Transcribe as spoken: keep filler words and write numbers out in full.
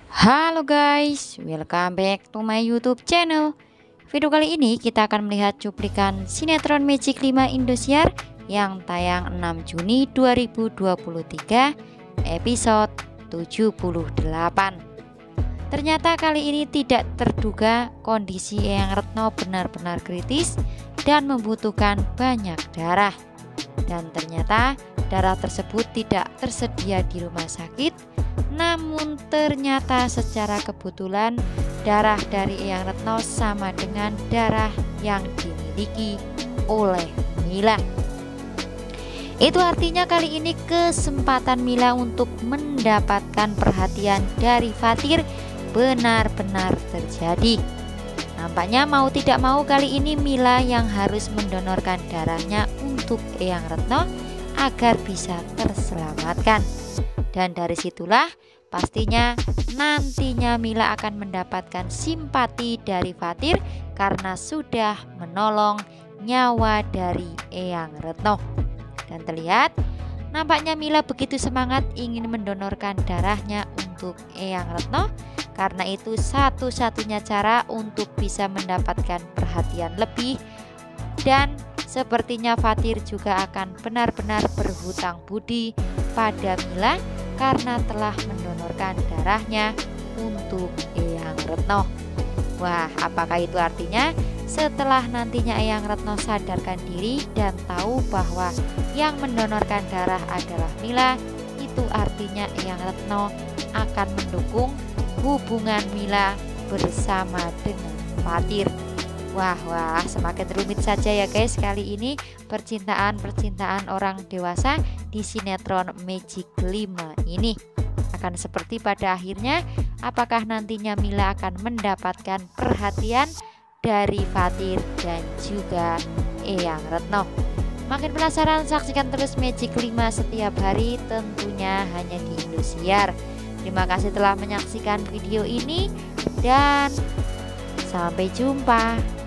Halo guys, welcome back to my YouTube channel. Video kali ini kita akan melihat cuplikan sinetron Magic lima Indosiar yang tayang enam Juni dua ribu dua puluh tiga, episode tujuh puluh delapan. Ternyata kali ini tidak terduga kondisi Eyang Retno benar-benar kritis dan membutuhkan banyak darah. Dan ternyata darah tersebut tidak tersedia di rumah sakit. Namun ternyata secara kebetulan darah dari Eyang Retno sama dengan darah yang dimiliki oleh Mila. Itu artinya kali ini kesempatan Mila untuk mendapatkan perhatian dari Fatir benar-benar terjadi. Nampaknya mau tidak mau kali ini Mila yang harus mendonorkan darahnya untuk Eyang Retno agar bisa terselamatkan. Dan dari situlah pastinya nantinya Mila akan mendapatkan simpati dari Fatir karena sudah menolong nyawa dari Eyang Retno. Dan terlihat nampaknya Mila begitu semangat ingin mendonorkan darahnya untuk Eyang Retno, karena itu satu-satunya cara untuk bisa mendapatkan perhatian lebih. Dan sepertinya Fatir juga akan benar-benar berhutang budi pada Mila karena telah mendonorkan darahnya untuk Eyang Retno. Wah, apakah itu artinya setelah nantinya Eyang Retno sadarkan diri dan tahu bahwa yang mendonorkan darah adalah Mila, itu artinya Eyang Retno akan mendukung hubungan Mila bersama dengan Fatir. Wah wah semakin rumit saja ya guys kali ini percintaan-percintaan orang dewasa di sinetron Magic lima ini. Akan seperti pada akhirnya, apakah nantinya Mila akan mendapatkan perhatian dari Fatir dan juga Eyang Retno? Makin penasaran, saksikan terus Magic lima setiap hari tentunya hanya di Indosiar. Terima kasih telah menyaksikan video ini dan sampai jumpa.